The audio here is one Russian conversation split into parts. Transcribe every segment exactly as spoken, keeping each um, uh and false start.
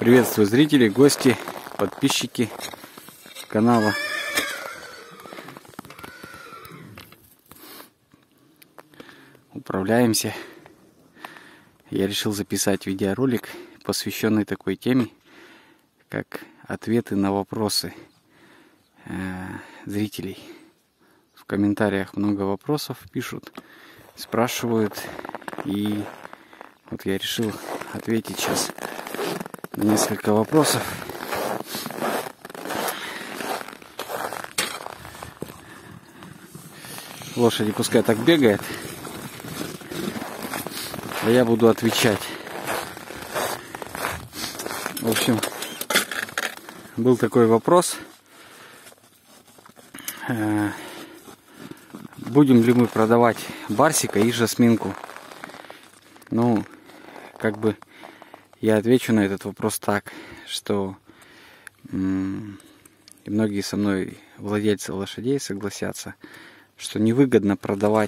Приветствую зрители, гости, подписчики канала. Управляемся. Я решил записать видеоролик, посвященный такой теме, как ответы на вопросы э, зрителей. В комментариях много вопросов пишут, спрашивают, и вот я решил ответить сейчас на несколько вопросов. Лошади пускай так бегает, а я буду отвечать. В общем, был такой вопрос. Будем ли мы продавать барсика и жасминку? Ну, как бы я отвечу на этот вопрос так, что м- и многие со мной владельцы лошадей согласятся, что невыгодно продавать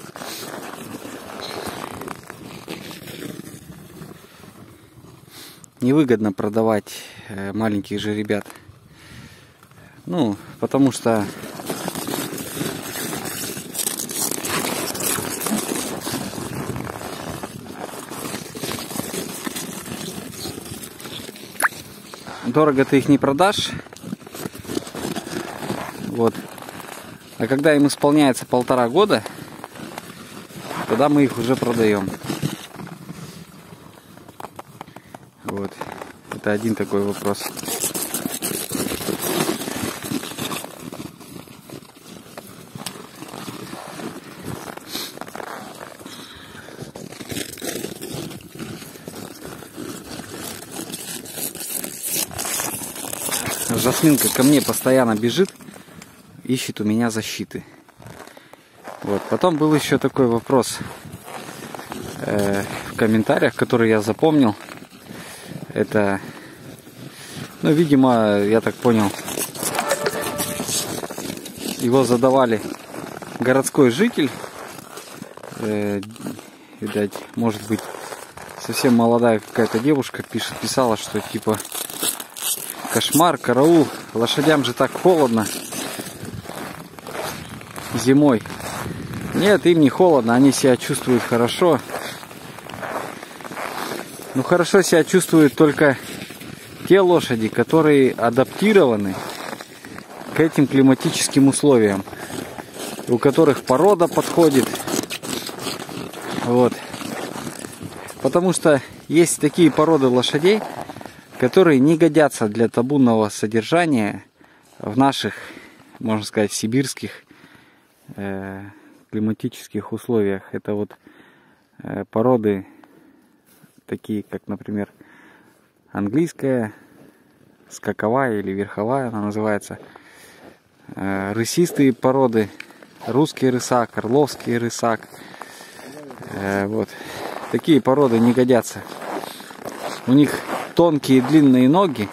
невыгодно продавать э, маленьких жеребят. Ну, потому что дорого ты их не продашь. Вот. А когда им исполняется полтора года, тогда мы их уже продаем. Вот. Это один такой вопрос. Жасминка ко мне постоянно бежит, ищет у меня защиты. Вот. Потом был еще такой вопрос э, в комментариях, который я запомнил. Это, ну, видимо, я так понял, его задавали городской житель. Э, видать, может быть, совсем молодая какая-то девушка пишет, писала, что типа кошмар, караул, лошадям же так холодно зимой. Нет, им не холодно, они себя чувствуют хорошо. Ну, хорошо себя чувствуют только те лошади, которые адаптированы к этим климатическим условиям, у которых порода подходит. Вот. Потому что есть такие породы лошадей, которые не годятся для табунного содержания в наших, можно сказать, сибирских э, климатических условиях. Это вот э, породы такие, как, например, английская, скаковая или верховая она называется, э, рысистые породы, русский рысак, орловский рысак. Э, вот. Такие породы не годятся. У них тонкие длинные ноги,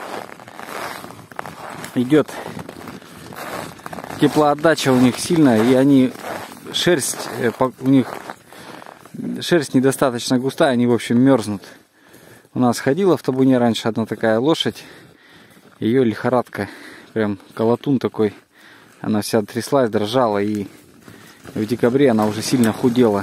идет теплоотдача у них сильная, и они шерсть у них шерсть недостаточно густая, они в общем мерзнут. У нас ходила в табуне раньше одна такая лошадь, ее лихорадка, прям колотун такой, она вся тряслась, дрожала, и в декабре она уже сильно худела.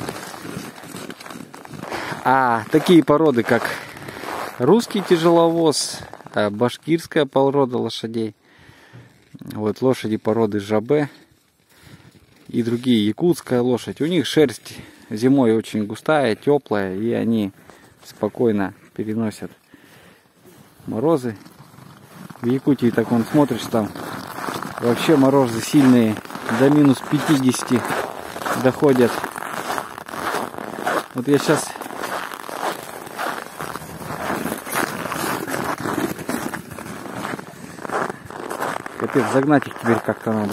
А такие породы, как русский тяжеловоз, башкирская порода лошадей, вот лошади породы жабе и другие, якутская лошадь, у них шерсть зимой очень густая, теплая, и они спокойно переносят морозы. В Якутии так вон смотришь, там вообще морозы сильные, до минус пятидесяти доходят. Вот я сейчас капец, загнать их теперь как-то надо.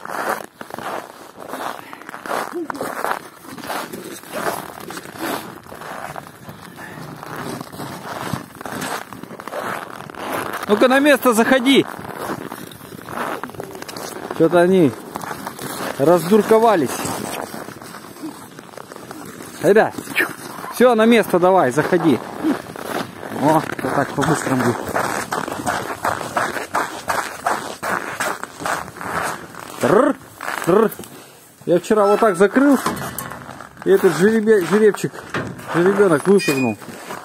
Ну-ка на место заходи. Что-то они раздурковались. Ребят, все, на место давай, заходи. О, это так по-быстрому будет. Тррр, тррр. Я вчера вот так закрыл, и этот жеребе, жеребчик, жеребенок выпрыгнул.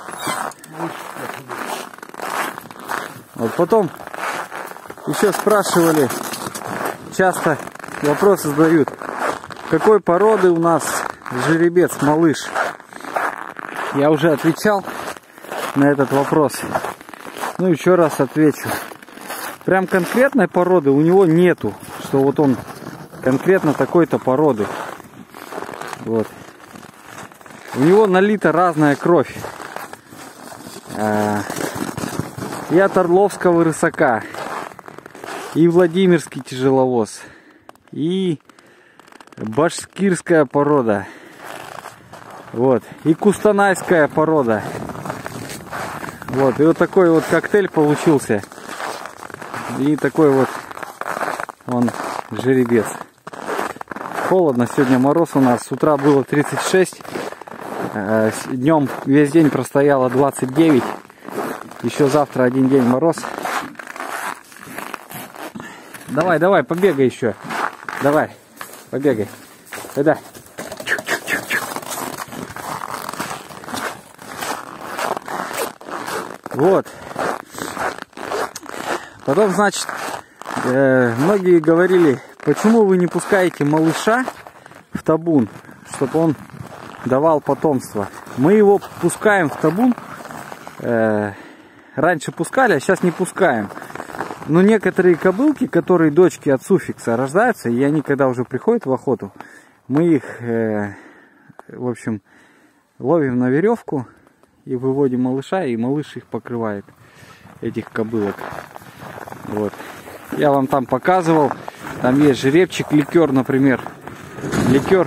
Вот потом еще спрашивали, часто вопросы задают, какой породы у нас жеребец, малыш. Я уже отвечал на этот вопрос. Ну, еще раз отвечу. Прям конкретной породы у него нету, что вот он конкретно такой-то породы. Вот. У него налита разная кровь. И от орловского рысака, и владимирский тяжеловоз, и башкирская порода. Вот. И кустанайская порода. Вот. И вот такой вот коктейль получился. И такой вот он жеребец. Холодно, сегодня мороз у нас. С утра было тридцать шесть. Днем весь день простояло двадцать девять. Еще завтра один день мороз. Давай, давай, побегай еще. Давай, побегай. Сюда. Вот. Потом, значит, э, многие говорили, почему вы не пускаете малыша в табун, чтобы он давал потомство. Мы его пускаем в табун. Э, раньше пускали, а сейчас не пускаем. Но некоторые кобылки, которые дочки от суффикса рождаются, и они когда уже приходят в охоту, мы их, э, в общем, ловим на веревку и выводим малыша, и малыш их покрывает, этих кобылок. Вот. Я вам там показывал, там есть жеребчик, ликер, например. Ликер,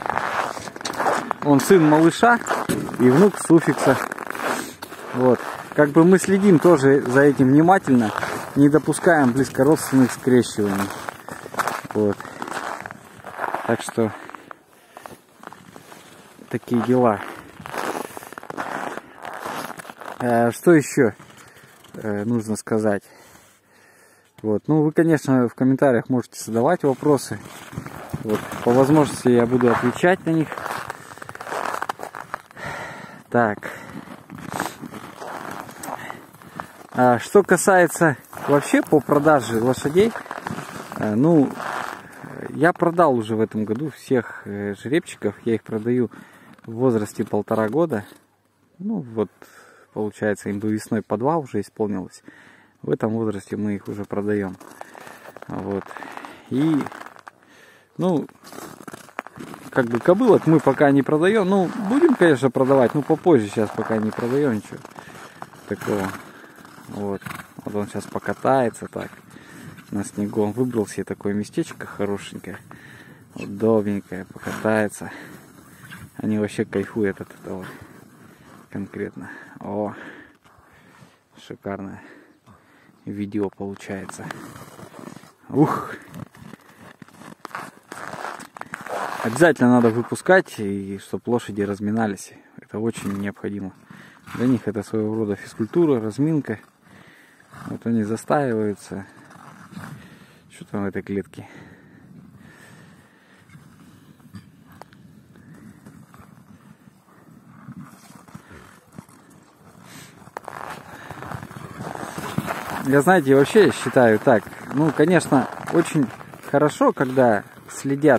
он сын малыша и внук суффикса. Вот. Как бы мы следим тоже за этим внимательно, не допускаем близкородственных скрещиваний. Вот. Так что такие дела. А, что еще э, нужно сказать? Вот. Ну, вы, конечно, в комментариях можете задавать вопросы. Вот. По возможности я буду отвечать на них. Так. А что касается вообще по продаже лошадей, э, ну, я продал уже в этом году всех э, жеребчиков. Я их продаю в возрасте полтора года. Ну, вот, получается, им бы весной по два уже исполнилось. В этом возрасте мы их уже продаем. Вот. И, ну, как бы кобылок мы пока не продаем. Ну, будем, конечно, продавать, но попозже, сейчас пока не продаем ничего такого. Вот. Вот он сейчас покатается так на снегу. Он выбрал себе такое местечко хорошенькое, удобненькое, покатается. Они вообще кайфуют от этого конкретно. О, шикарное видео получается. Ух! Обязательно надо выпускать, и чтобы лошади разминались. Это очень необходимо. Для них это своего рода физкультура, разминка. Вот они застаиваются. Что там в этой клетке? Я, знаете, вообще считаю так. Ну, конечно, очень хорошо, когда следят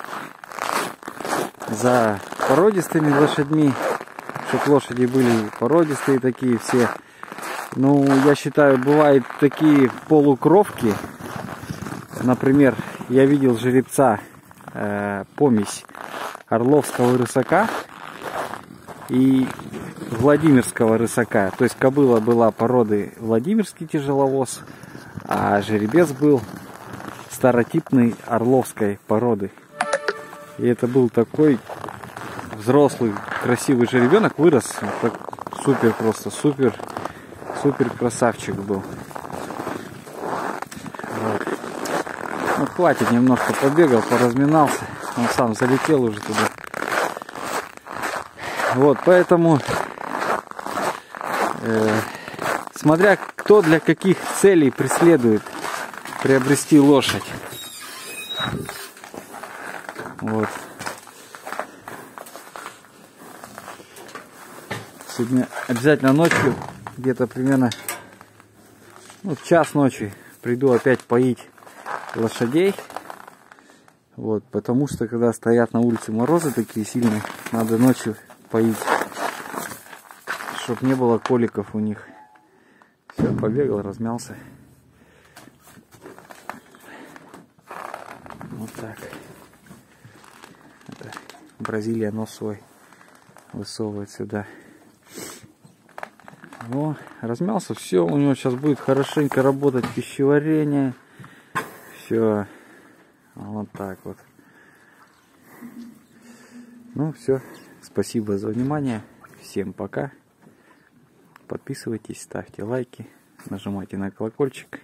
за породистыми лошадьми, чтобы лошади были породистые такие все. Ну, я считаю, бывают такие полукровки. Например, я видел жеребца, э, помесь орловского рысака и владимирского рысака. То есть кобыла была породы владимирский тяжеловоз, а жеребец был старотипной орловской породы. И это был такой взрослый, красивый жеребенок, вырос. Так, супер просто, супер, супер красавчик был. Вот. Ну, хватит, немножко побегал, поразминался. Он сам залетел уже туда. Вот, поэтому Э, смотря кто для каких целей преследует приобрести лошадь. Вот. Сегодня обязательно ночью, где-то примерно ну, в час ночи приду опять поить лошадей. Вот, потому что когда стоят на улице морозы такие сильные, надо ночью поить, чтобы не было коликов у них. Все, побегал, размялся. Вот так. Это Бразилия нос свой высовывает сюда. О, размялся, все, у него сейчас будет хорошенько работать пищеварение. Все. Вот так вот. Ну все. Спасибо за внимание. Всем пока. Подписывайтесь, ставьте лайки, нажимайте на колокольчик.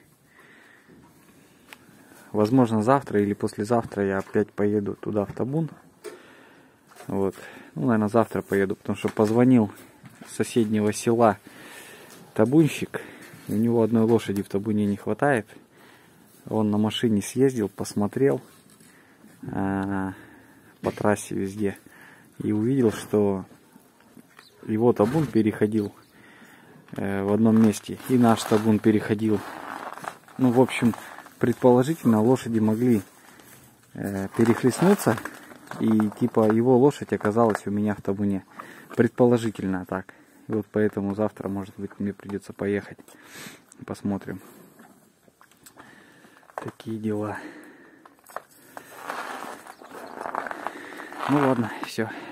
Возможно, завтра или послезавтра я опять поеду туда, в табун. Вот. Ну, наверное, завтра поеду, потому что позвонил с соседнего села табунщик. У него одной лошади в табуне не хватает. Он на машине съездил, посмотрел э, по трассе везде и увидел, что его табун переходил э, в одном месте, и наш табун переходил. Ну, в общем, предположительно, лошади могли э, перехлестнуться, и типа его лошадь оказалась у меня в табуне. Предположительно так. И вот поэтому завтра, может быть, мне придется поехать. Посмотрим. Такие дела. Ну ладно, все.